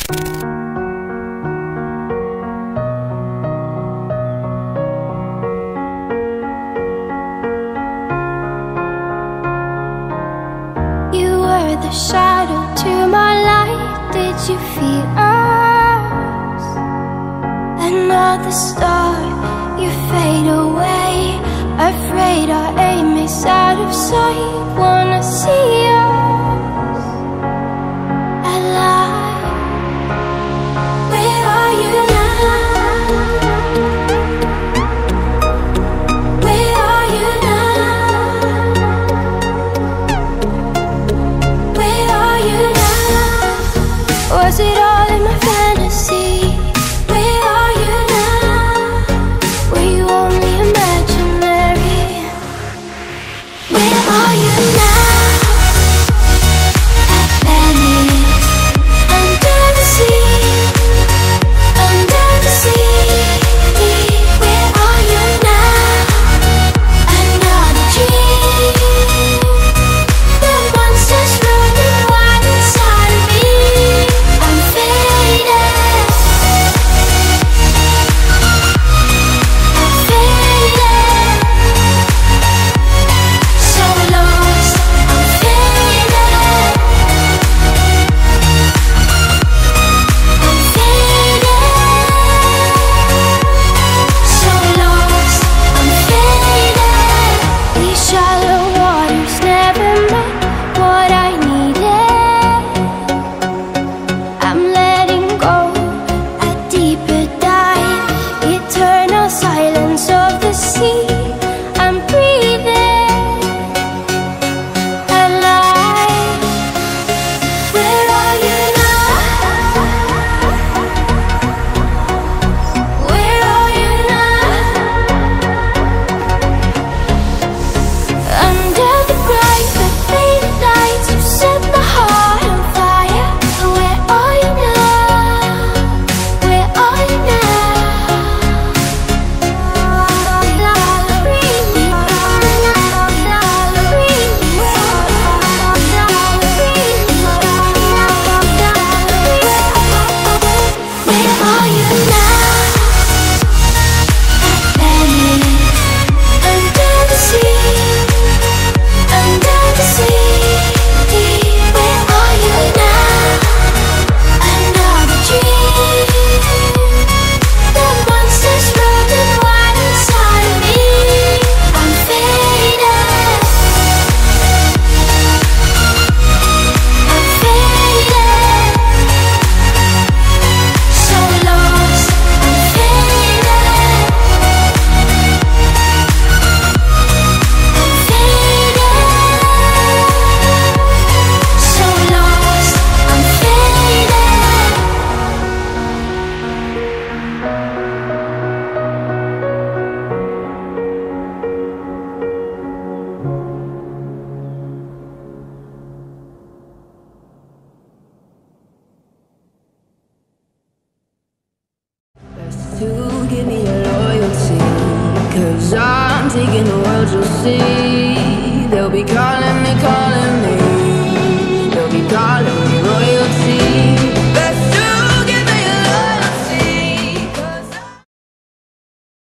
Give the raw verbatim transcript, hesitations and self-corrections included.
The shadow to my light, did you feel us? Another star, you fade away. Afraid our aim is out of sight. Wanna see us alive. Where are you now? Where are you now? Was it all in my fantasy? Where are you now? Were you only imaginary? Where are you now? At Venice, under the sea, under the sea. Where are you now? Another dream. The monsters running wild inside of me. To give me your loyalty, 'cause I'm taking the world, you'll see. They'll be calling me, calling me